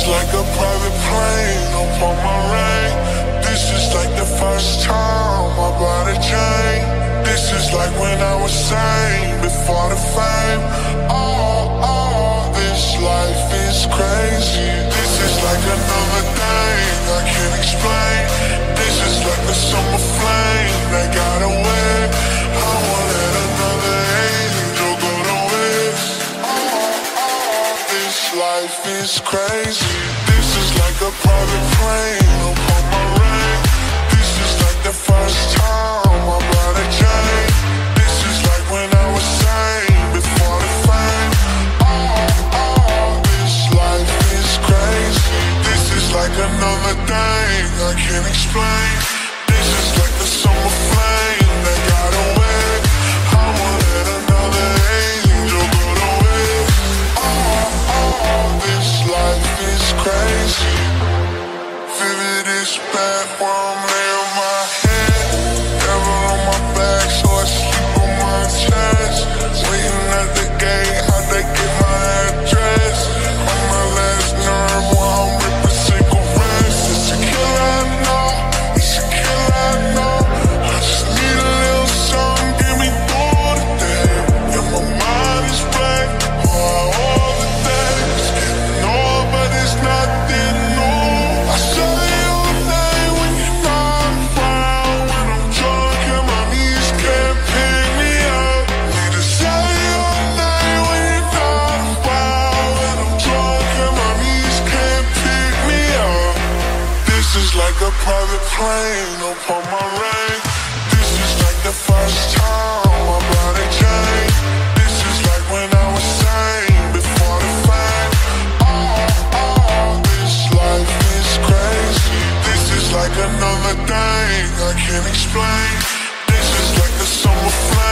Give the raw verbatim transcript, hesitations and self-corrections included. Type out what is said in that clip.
is like a private plane upon my rain. This is like the first time I bought a chain. This is like when I was sane before the fame. Oh, oh, this life is crazy. This is like another thing I can't explain. This is like a summer flame that got away. I won't let another angel go to waste. Oh, oh, this life is crazy. This is like a private plane upon my rain. This is like the first time I bought a chain. This is like when I was sane before the fame. Oh, oh, this life is crazy. This is like another thing I can't explain. This is like the summer flame that got away. I won't let another angel go to waste. Oh, oh, this life is crazy. Vivid is back where I'm laying my head. Never on my back, so I sleep on my chest. Waiting at the gate, how'd they get my address? On my last nerve while I'm ripping cigarettes. It's a killer, I know. It's a killer, I know. I just need a little something, get me through the day. Yeah, my mind is blank. Oh, all the days getting old, but it's nothing new. I saw you all day when you're not around. When I'm drunk and my knees can't pick me up. Need to say you all day when you're not around. When I'm drunk and my knees can't pick me up. This is like a private plane upon my rain. This is like the first time I bought a chain. This is like when I was sane before the fame. Oh, oh, this life is crazy. This is like another thing I can't explain. This is like the summer flame.